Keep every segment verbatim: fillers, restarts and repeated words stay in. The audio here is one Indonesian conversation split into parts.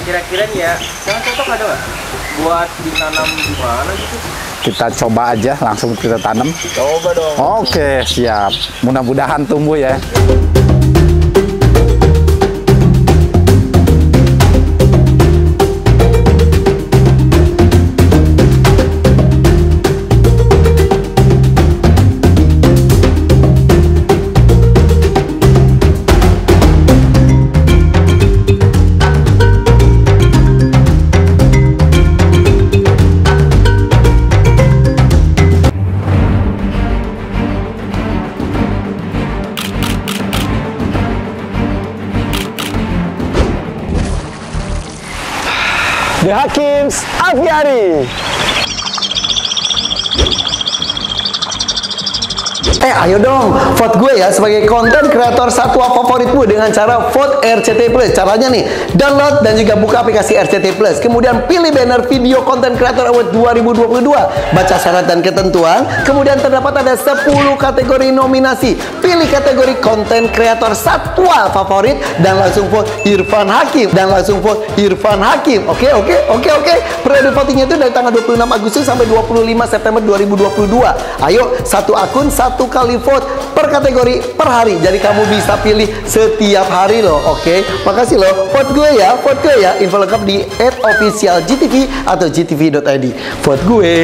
kira-kira nih ya, yang cocok ada nggak buat ditanam di mana gitu? Kita coba aja, langsung kita tanam. Coba dong. Oke, siap. Mudah-mudahan tumbuh ya. The Hakims Aviary. Eh ayo dong, vote gue ya sebagai konten kreator satwa favorit gue dengan cara vote R C T Plus. Caranya nih, download dan juga buka aplikasi R C T Plus. Kemudian pilih banner video konten kreator award dua ribu dua puluh dua. Baca syarat dan ketentuan. Kemudian terdapat ada sepuluh kategori nominasi. Pilih kategori konten kreator satwa favorit dan langsung vote Irfan Hakim. Dan langsung vote Irfan Hakim. Oke, oke, oke, oke. Periode votingnya itu dari tanggal dua puluh enam Agustus sampai dua puluh lima September dua ribu dua puluh dua. Ayo, satu akun, satu kali vote per kategori per hari. Jadi kamu bisa pilih setiap hari loh. Oke, makasih loh. Vote gue ya, vote gue ya. Info lengkap di at official G T V atau G T V dot I D. Vote gue.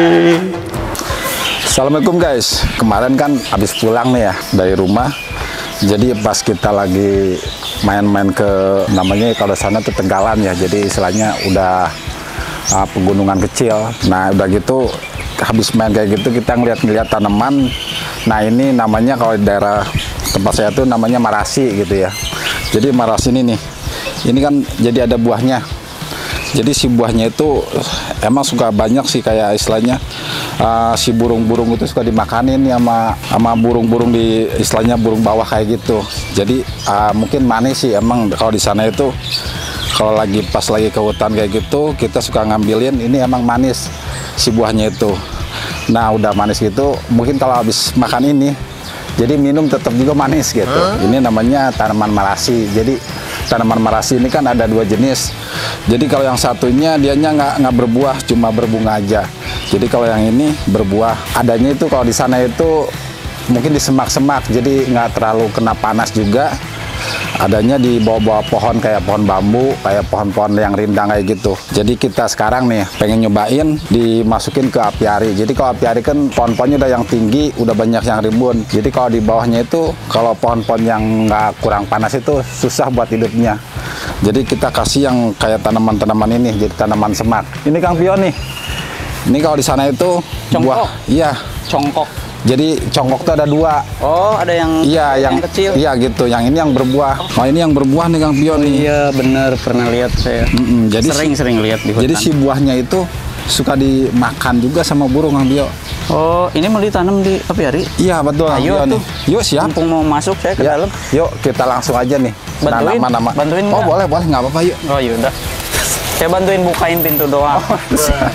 Assalamualaikum guys. Kemarin kan habis pulang nih ya dari rumah. Jadi pas kita lagi main-main ke namanya kalau sana tuh Tegalan ya. Jadi istilahnya udah uh, pegunungan kecil. Nah udah gitu habis main kayak gitu kita ngeliat-ngeliat tanaman. Nah ini namanya kalau di daerah tempat saya tuh namanya marasi gitu ya. Jadi marasi ini nih, ini kan jadi ada buahnya. Jadi si buahnya itu emang suka banyak sih kayak istilahnya uh, si burung-burung itu suka dimakanin ya sama sama burung-burung di istilahnya burung bawah kayak gitu. Jadi uh, mungkin manis sih emang kalau di sana itu kalau lagi pas lagi ke hutan kayak gitu kita suka ngambilin ini emang manis si buahnya itu. Nah udah manis gitu mungkin kalau habis makan ini jadi minum tetap juga manis gitu. Huh? Ini namanya tanaman marasi. Jadi tanaman marasi ini kan ada dua jenis. Jadi kalau yang satunya dianya nggak nggak berbuah, cuma berbunga aja. Jadi kalau yang ini berbuah, adanya itu kalau di sana itu mungkin di semak-semak, jadi nggak terlalu kena panas juga. Adanya di bawah-bawah pohon kayak pohon bambu, kayak pohon-pohon yang rindang kayak gitu. Jadi kita sekarang nih pengen nyobain dimasukin ke apiari. Jadi kalau apiari kan pohon-pohonnya udah yang tinggi, udah banyak yang rimbun. Jadi kalau di bawahnya itu kalau pohon-pohon yang nggak kurang panas itu susah buat hidupnya. Jadi kita kasih yang kayak tanaman-tanaman ini, jadi tanaman semak. Ini Kang Pion nih. Ini kalau di sana itu congkok. Buah, iya. Congkok. Jadi congkok tuh ada dua. Oh, ada yang iya, yang, yang kecil. Iya gitu. Yang ini yang berbuah. Oh, ini yang berbuah nih Kang Pion nih. Iya, bener pernah lihat saya. Mm-mm, jadi sering-sering lihat di hutan. Jadi si buahnya itu suka dimakan juga sama burung Kang Pion. Oh, ini mau ditanam di apiari? Iya, betul Kang Pion nih. Yuk, siap. Mumpung mau masuk saya ke ya, dalam. Yuk, kita langsung aja nih. Bantuin, nama-nama. bantuin Oh, gak? boleh, boleh. Nggak apa-apa, yuk. Oh, yaudah. Saya bantuin bukain pintu doang. Oh,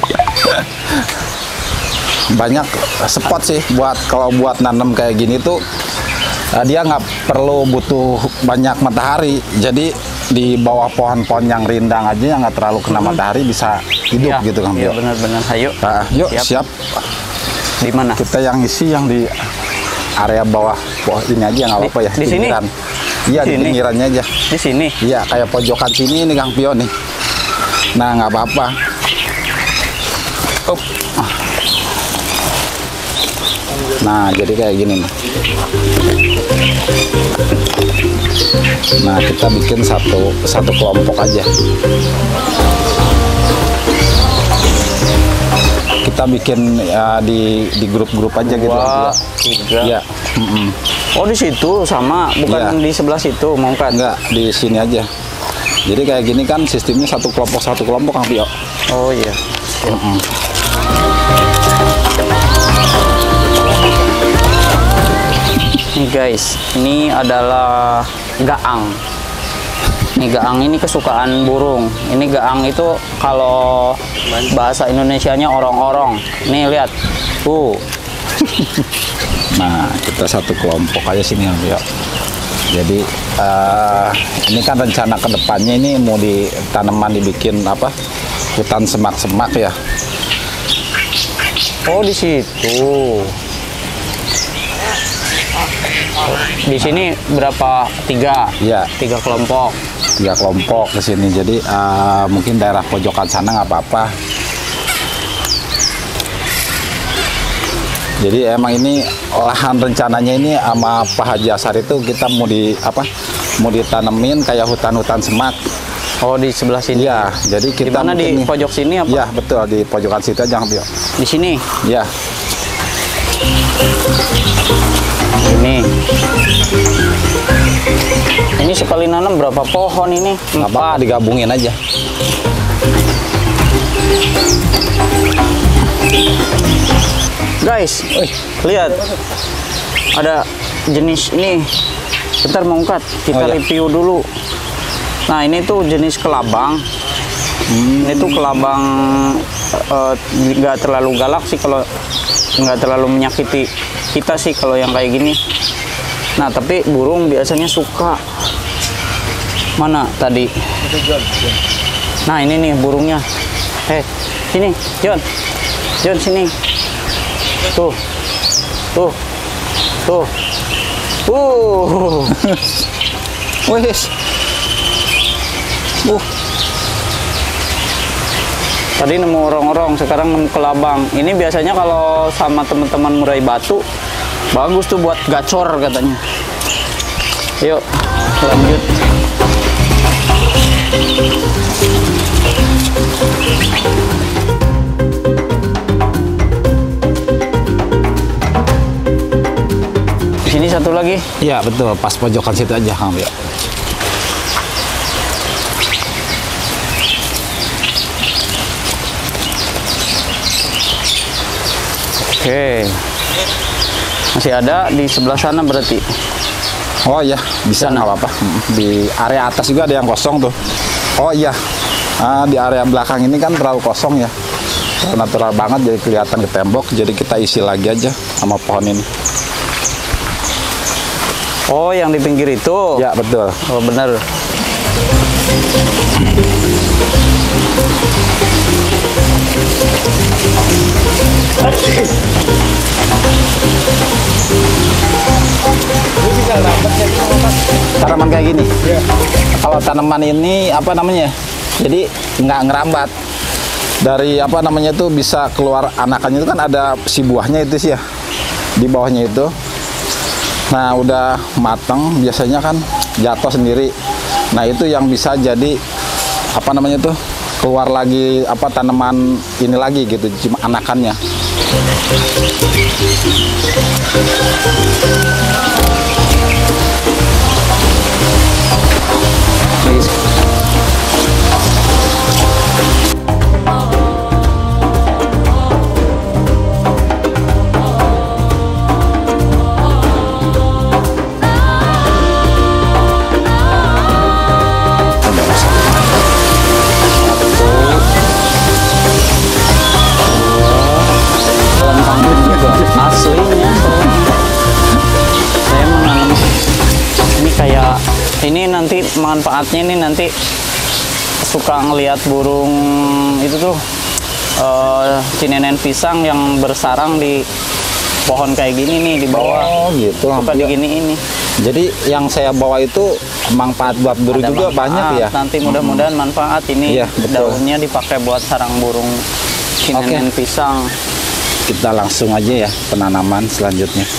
banyak spot sih buat kalau buat nanam kayak gini tuh uh, dia nggak perlu butuh banyak matahari. Jadi di bawah pohon-pohon yang rindang aja yang nggak terlalu kena matahari bisa hidup ya, gitu Kang Iya Pion. benar-benar. Ayo. Nah, yuk siap. siap. Di mana? Kita yang isi yang di area bawah bawah ini aja nggak apa-apa ya. Di sini? Iya di pinggirannya aja. Di sini? Iya kayak pojokan sini nih Kang Pion nih. Nah nggak apa-apa. Up. Nah jadi kayak gini nih. Nah kita bikin satu satu kelompok aja. Kita bikin ya, di di grup-grup aja gitu. Dua, tiga. Ya. Mm -mm. Oh di situ sama, bukan ya. Di sebelah situ mau kan? Enggak, di sini aja. Jadi kayak gini kan sistemnya satu kelompok satu kelompok Kang Pio. Oh iya. Mm -mm. Nih guys, ini adalah gaang. Nih gaang ini kesukaan burung. Ini gaang itu kalau bahasa Indonesianya orong-orong. Nih lihat, tuh. Nah kita satu kelompok aja sini Kang Pio. Jadi uh, ini kan rencana kedepannya ini mau di tanaman dibikin apa? Hutan semak-semak ya. Oh, di situ. Di sini berapa? Tiga. Ya. Tiga kelompok. Tiga kelompok ke sini. Jadi uh, mungkin daerah pojokan sana nggak apa-apa. Jadi emang ini lahan rencananya ini sama Pak Haji Asar itu kita mau di apa? Mau ditanemin kayak hutan-hutan semak. Oh, di sebelah sini. Iya, jadi kita di mana di pojok sini apa? Iya, betul di pojokan situ aja, Bio. Di sini. Iya. Ini. Ini sekali nanam berapa pohon ini? Apa digabungin aja. Guys, wih, lihat. Ada jenis ini. Bentar mau angkat, kita Oh, iya. review dulu. Nah, ini tuh jenis kelabang. Hmm. Ini tuh kelabang nggak uh, terlalu galak sih, kalau nggak terlalu menyakiti kita sih kalau yang kayak gini. Nah, tapi burung biasanya suka. Mana tadi? Nah, ini nih burungnya. Eh, sini, John. John, sini. Tuh. Tuh. Tuh. Uh. Wes. Uh. Tadi nemu orong-orong, sekarang nemu kelabang. Ini biasanya kalau sama teman-teman murai batu, bagus tuh buat gacor katanya. Yuk, lanjut. Di sini satu lagi. Iya, betul. Pas pojokan situ aja, Kang Bio. Oke, masih ada di sebelah sana berarti. Oh iya, bisa nggak apa-apa. Di area atas juga ada yang kosong tuh. Oh iya, nah, di area belakang ini kan terlalu kosong ya. Natural banget, jadi kelihatan ke tembok. Jadi kita isi lagi aja sama pohon ini. Oh, yang di pinggir itu? Ya, betul. Oh, benar. Tanaman kayak gini. Ya. Kalau tanaman ini apa namanya? Jadi nggak ngerambat. Dari apa namanya itu bisa keluar anakannya itu kan ada si buahnya itu sih ya. Di bawahnya itu. Nah, udah matang biasanya kan jatuh sendiri. Nah, itu yang bisa jadi apa namanya tuh? Keluar lagi apa tanaman ini lagi gitu, cuma anakannya. Please. Aslinya saya menanam ini kayak ini nanti manfaatnya ini nanti suka ngelihat burung itu tuh uh, cinenen pisang yang bersarang di pohon kayak gini nih di bawah. Oh gitu. Suka di gini ini. Jadi yang saya bawa itu manfaat buat burung Ada juga manfaat, banyak ya. Nanti mudah-mudahan hmm. manfaat ini Iya, daunnya dipakai buat sarang burung cinenen Oke. pisang. Kita langsung aja ya penanaman selanjutnya.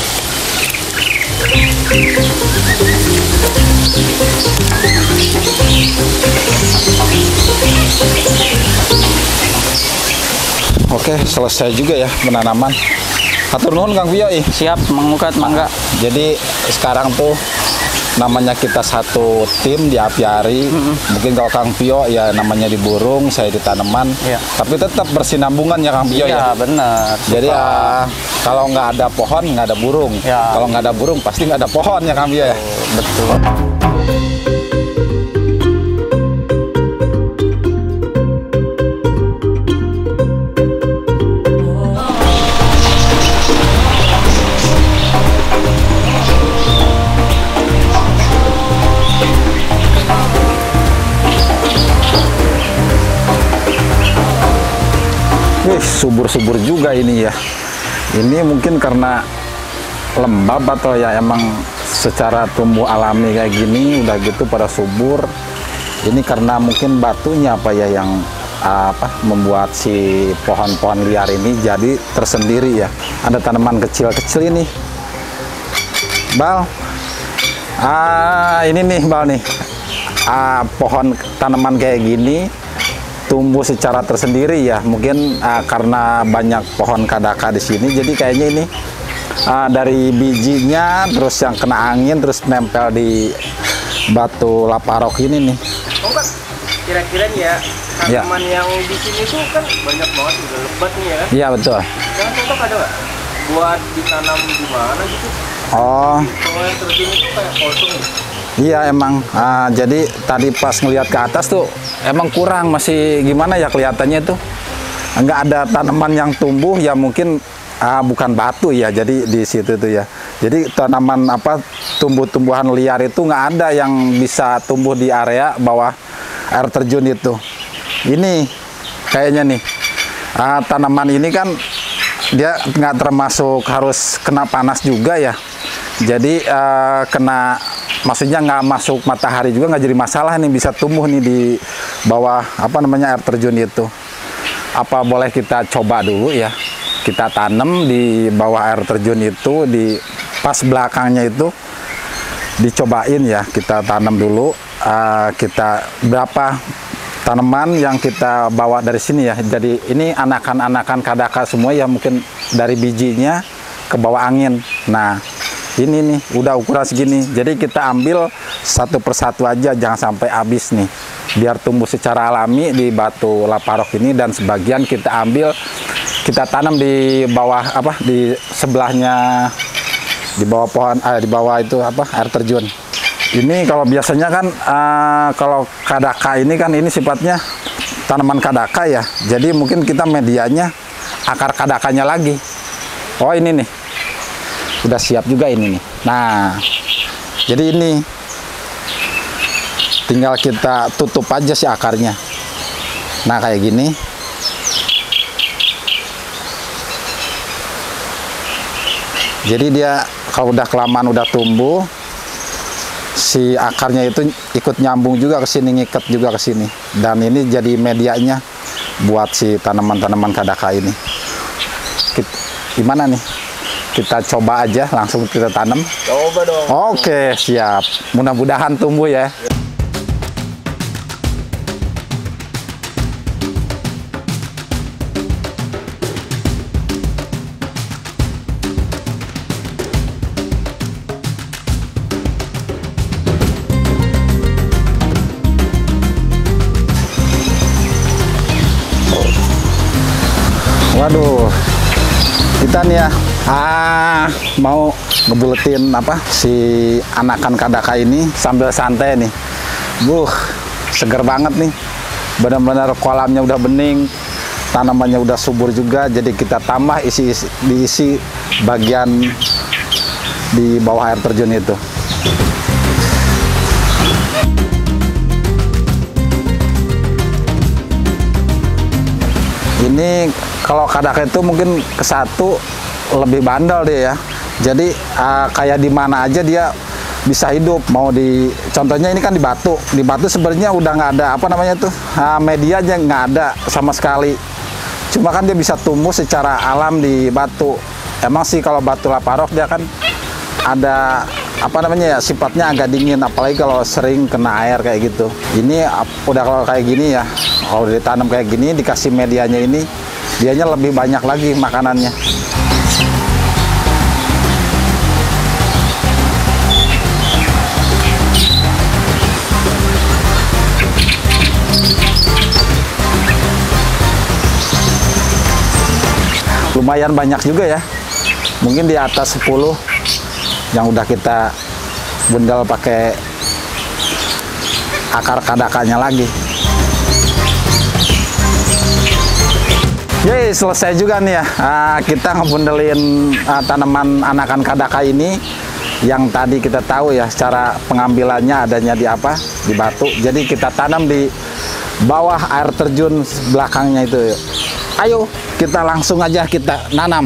Oke, selesai juga ya penanaman. Hatur nuhun Kang Pio. Siap, mengukat mangga. Jadi sekarang tuh namanya kita satu tim di apiari. Mm-hmm. Mungkin kalau Kang Pio ya namanya di burung, saya di tanaman. Ya. Tapi tetap bersinambungan ya Kang Pio ya. Iya, benar. Jadi ya kalau nggak ada pohon nggak ada burung. Ya. Kalau nggak ada burung pasti nggak ada pohon ya Kang Pio ya. Betul. subur-subur juga ini ya. Ini mungkin karena lembab atau ya emang secara tumbuh alami kayak gini udah gitu pada subur. Ini karena mungkin batunya apa ya yang apa membuat si pohon-pohon liar ini jadi tersendiri ya. Ada tanaman kecil-kecil ini, Bal. Ah, ini nih Bal nih. Ah, pohon tanaman kayak gini tumbuh secara tersendiri ya. Mungkin ah, karena banyak pohon kadaka di sini, jadi kayaknya ini ah, dari bijinya terus yang kena angin terus nempel di batu laparok ini nih. Oh kan, kira-kira ya tanaman ya. yang di sini tuh kan banyak banget udah lebat nih ya kan? Iya betul. Jangan contoh ada nggak buat ditanam di mana gitu? Oh. Kalau yang terjun itu kayak kosong gitu. Iya emang. Ah, jadi tadi pas ngelihat ke atas tuh emang kurang, masih gimana ya kelihatannya tuh nggak ada tanaman yang tumbuh ya, mungkin ah, bukan batu ya. Jadi di situ tuh ya. Jadi tanaman apa tumbuh-tumbuhan liar itu nggak ada yang bisa tumbuh di area bawah air terjun itu. Ini kayaknya nih ah, tanaman ini kan dia nggak termasuk harus kena panas juga ya. Jadi ah, kena maksudnya nggak masuk matahari juga nggak jadi masalah nih, bisa tumbuh nih di bawah apa namanya air terjun itu. Apa boleh kita coba dulu ya? Kita tanam di bawah air terjun itu, di pas belakangnya itu dicobain ya, kita tanam dulu. Uh, kita berapa tanaman yang kita bawa dari sini ya. Jadi ini anakan-anakan kadaka semua ya, mungkin dari bijinya ke bawah angin. Nah ini nih udah ukuran segini, jadi kita ambil satu persatu aja, jangan sampai habis nih, biar tumbuh secara alami di batu laparok ini. Dan sebagian kita ambil, kita tanam di bawah apa di sebelahnya, di bawah pohon, eh, di bawah itu apa air terjun. Ini kalau biasanya kan uh, kalau kadaka ini kan ini sifatnya tanaman kadaka ya, jadi mungkin kita medianya akar kadakanya lagi. Oh ini nih udah siap juga ini nih. Nah jadi ini tinggal kita tutup aja si akarnya. Nah kayak gini. Jadi dia kalau udah kelamaan udah tumbuh, si akarnya itu ikut nyambung juga ke sini, ngikat juga ke sini. Dan ini jadi medianya buat si tanaman-tanaman kadaka ini. Kita, gimana nih? Kita coba aja, langsung kita tanam. Coba dong. Oke, siap. Mudah-mudahan tumbuh ya. Waduh, kita nih ya ah mau ngebuletin apa si anakan kadaka ini sambil santai nih. Buh, seger banget nih. Benar-benar kolamnya udah bening, tanamannya udah subur juga. Jadi kita tambah isi, isi diisi bagian di bawah air terjun itu. Ini kalau kadaka itu mungkin ke satu lebih bandel dia ya. Jadi uh, kayak di mana aja dia bisa hidup. Mau di contohnya ini kan di batu. Di batu sebenarnya udah nggak ada apa namanya tuh uh, medianya nggak ada sama sekali. Cuma kan dia bisa tumbuh secara alam di batu. Emang sih kalau batu laparok dia kan ada apa namanya ya sifatnya agak dingin, apalagi kalau sering kena air kayak gitu. Ini udah kalau kayak gini ya, kalau ditanam kayak gini dikasih medianya ini, dianya lebih banyak lagi makanannya. Lumayan banyak juga ya, mungkin di atas sepuluh yang udah kita bundel pakai akar kadakanya lagi. Yeay, selesai juga nih ya. Uh, kita ngebundelin uh, tanaman anakan kadaka ini yang tadi kita tahu ya cara pengambilannya adanya di apa? Di batu. Jadi kita tanam di bawah air terjun belakangnya itu. Ayo kita langsung aja kita nanam.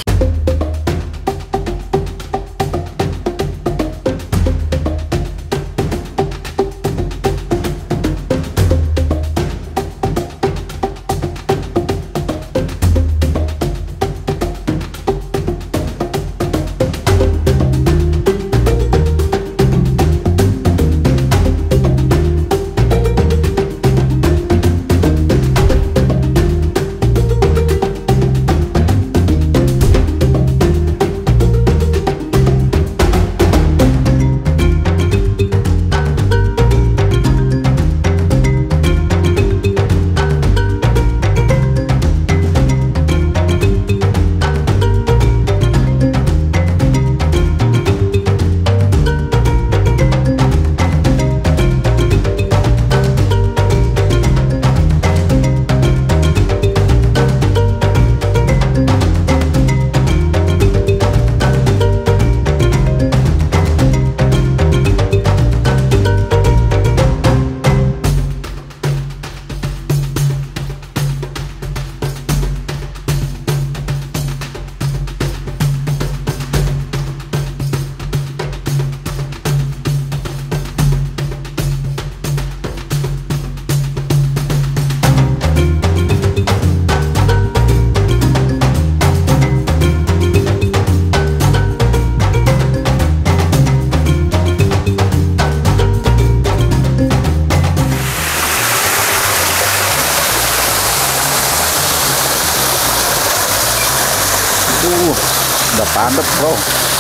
Uh, udah padat bro.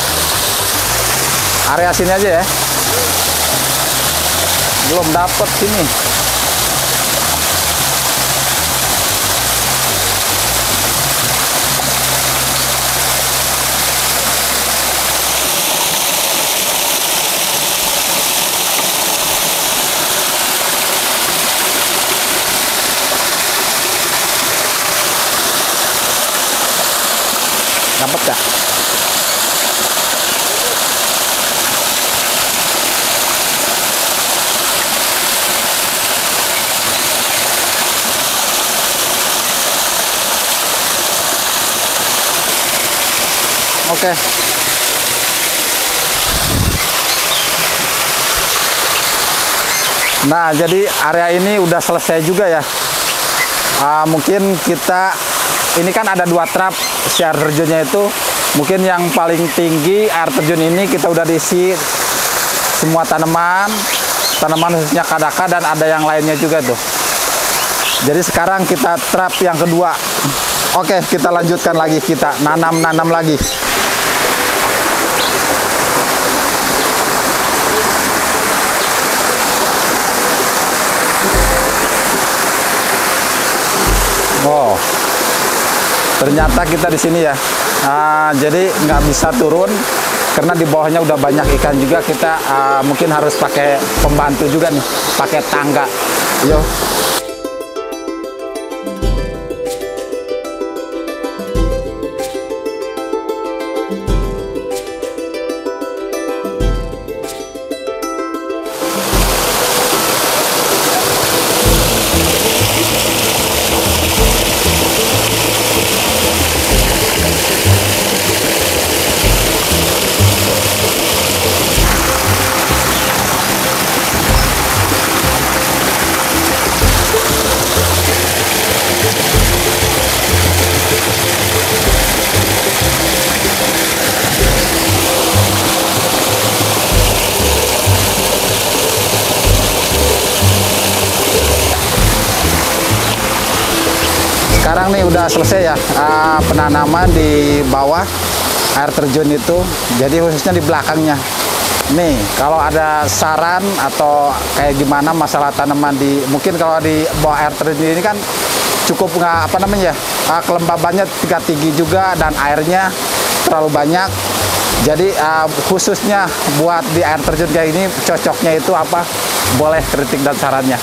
Area sini aja ya. Belum dapet sini. Dapat gak? Oke. Nah, jadi area ini udah selesai juga ya. Uh, mungkin kita ini kan ada dua trap si air terjunnya itu. Mungkin yang paling tinggi air terjun ini kita udah diisi semua tanaman, tanaman khususnya kadaka dan ada yang lainnya juga tuh. Jadi sekarang kita trap yang kedua. Oke, kita lanjutkan lagi, kita nanam-nanam lagi. Oh, ternyata kita di sini ya. Nah, jadi nggak bisa turun karena di bawahnya udah banyak ikan juga. Kita uh, mungkin harus pakai pembantu juga nih, pakai tangga. Yo. Sekarang nih udah selesai ya uh, penanaman di bawah air terjun itu. Jadi khususnya di belakangnya. Nih, kalau ada saran atau kayak gimana masalah tanaman di, mungkin kalau di bawah air terjun ini kan cukup nggak apa namanya ya, uh, kelembabannya tingkat tinggi juga dan airnya terlalu banyak. Jadi uh, khususnya buat di air terjun kayak ini cocoknya itu apa? Boleh kritik dan sarannya.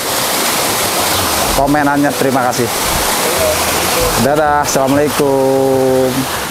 Komenannya terima kasih. Dadah, assalamualaikum.